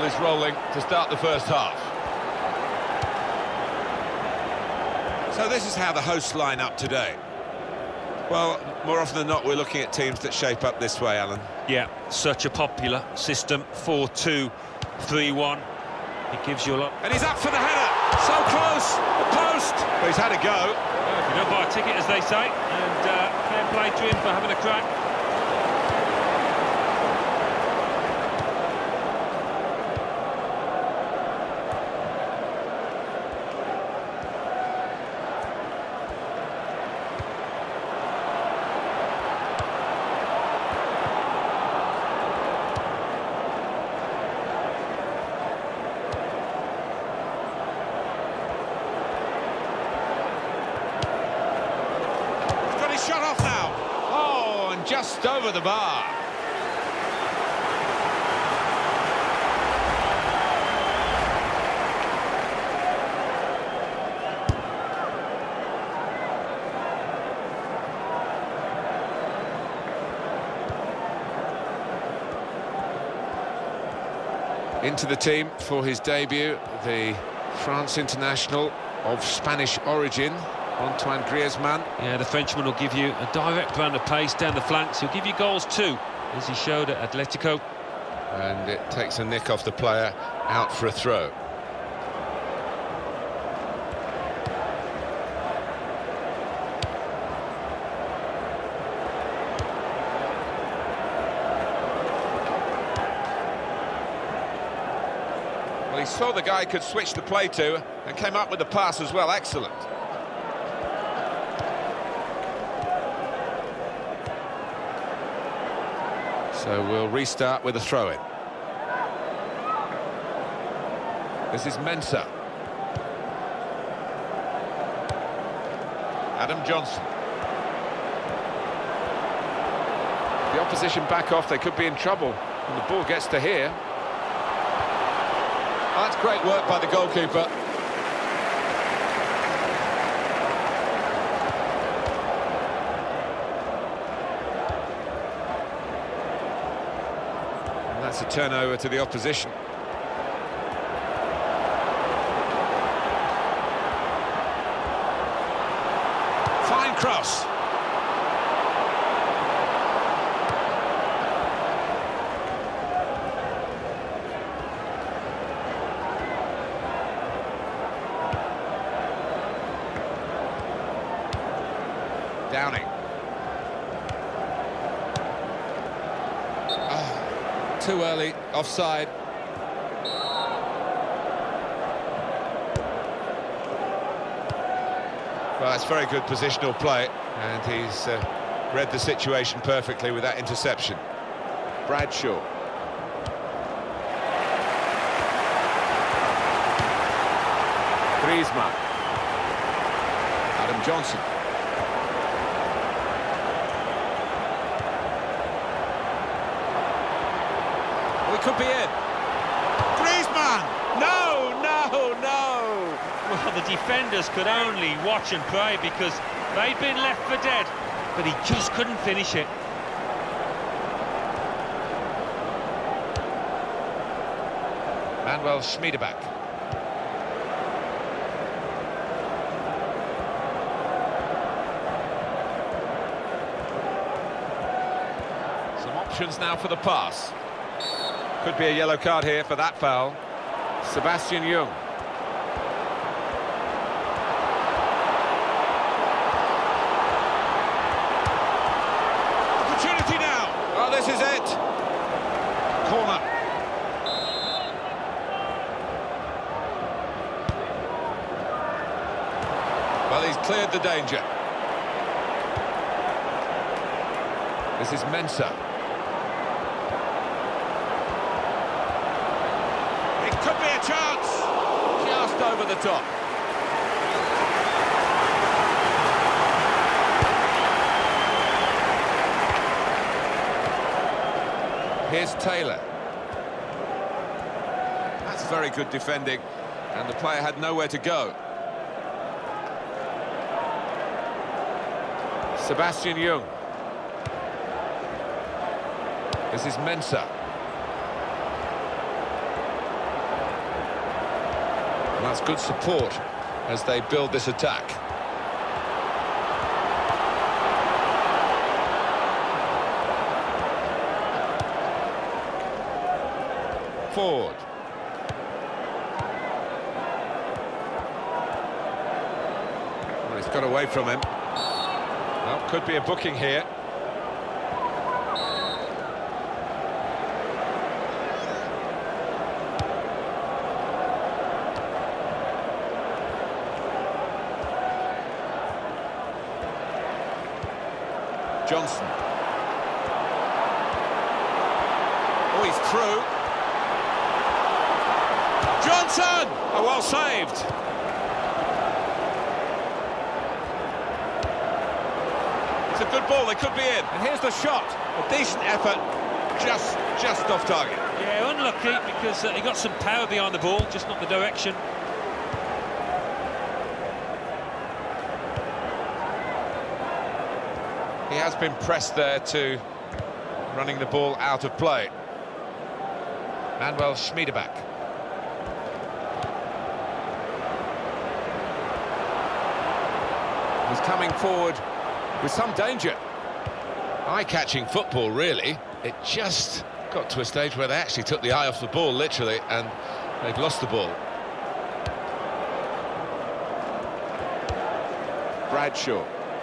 is rolling to start the first half. So this is how the hosts line up today. Well, more often than not, we're looking at teams that shape up this way, Alan. Yeah, such a popular system, 4-2-3-1. It gives you a lot. And he's up for the header. So close, the post. But he's had a go. Well, if you don't buy a ticket, as they say, and fair play to him for having a crack. Shot off now. Oh, and just over the bar. Into the team for his debut, the France international of Spanish origin, Antoine Griezmann. Yeah, the Frenchman will give you a direct brand of pace down the flanks. He'll give you goals too, as he showed at Atletico. And it takes a nick off the player, out for a throw. Well, he saw the guy could switch the play to, and came up with the pass as well. Excellent. So we'll restart with a throw-in. This is Mensah. Adam Johnson. The opposition back off, they could be in trouble when the ball gets to here. Oh, that's great work by the goalkeeper. That's a turnover to the opposition. Fine cross. Downing. Too early, offside. Well, it's very good positional play, and he's read the situation perfectly with that interception. Bradshaw. Griezmann. Adam Johnson. We could be in. Griezmann! No, no, no! Well, the defenders could only watch and pray because they'd been left for dead, but he just couldn't finish it. Manuel Schmiedeback. Some options now for the pass. Could be a yellow card here for that foul. Sebastian Jung. Opportunity now. Oh, this is it. Corner. Well, he's cleared the danger. This is Mensah. Could be a chance, just over the top. Here's Taylor. That's very good defending, and the player had nowhere to go. Sebastian Jung. This is Mensah. That's good support as they build this attack. Forward. Well, he's got away from him. Well, could be a booking here. Johnson. Oh, he's through. Johnson! Oh, well saved. It's a good ball, they could be in. And here's the shot. A decent effort, just off target. Yeah, unlucky because he got some power behind the ball, just not the direction. He has been pressed there to running the ball out of play. Manuel Schmiedeback. He's coming forward with some danger. Eye-catching football, really. It just got to a stage where they actually took the eye off the ball, literally, and they've lost the ball. Bradshaw.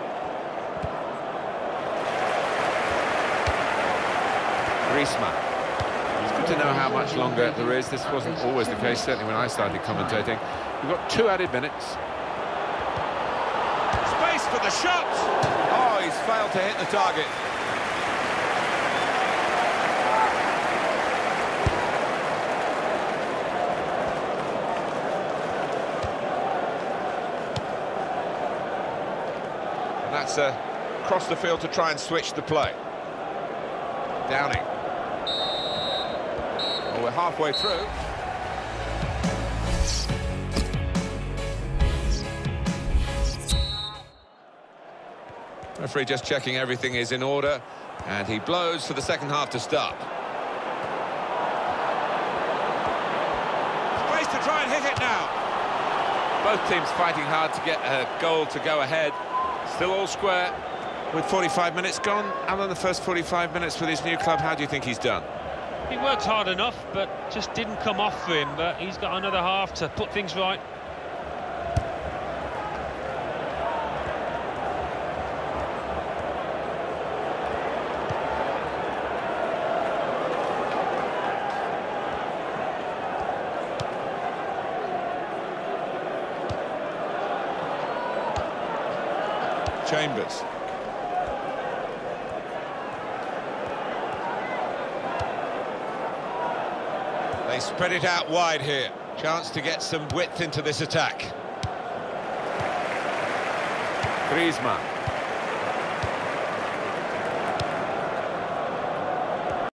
Griezmann. It's good to know how much longer there is. This wasn't always the case, certainly when I started commentating. We've got 2 added minutes. Space for the shot! Oh, he's failed to hit the target. And that's across the field to try and switch the play. Downing. Well, we're halfway through. Referee just checking everything is in order, and he blows for the second half to start. Space to try and hit it now. Both teams fighting hard to get a goal to go ahead. Still all square. With 45 minutes gone, Alan, the first 45 minutes with his new club, how do you think he's done? He worked hard enough, but just didn't come off for him. But he's got another half to put things right. Chambers. They spread it out wide here. Chance to get some width into this attack. Griezmann.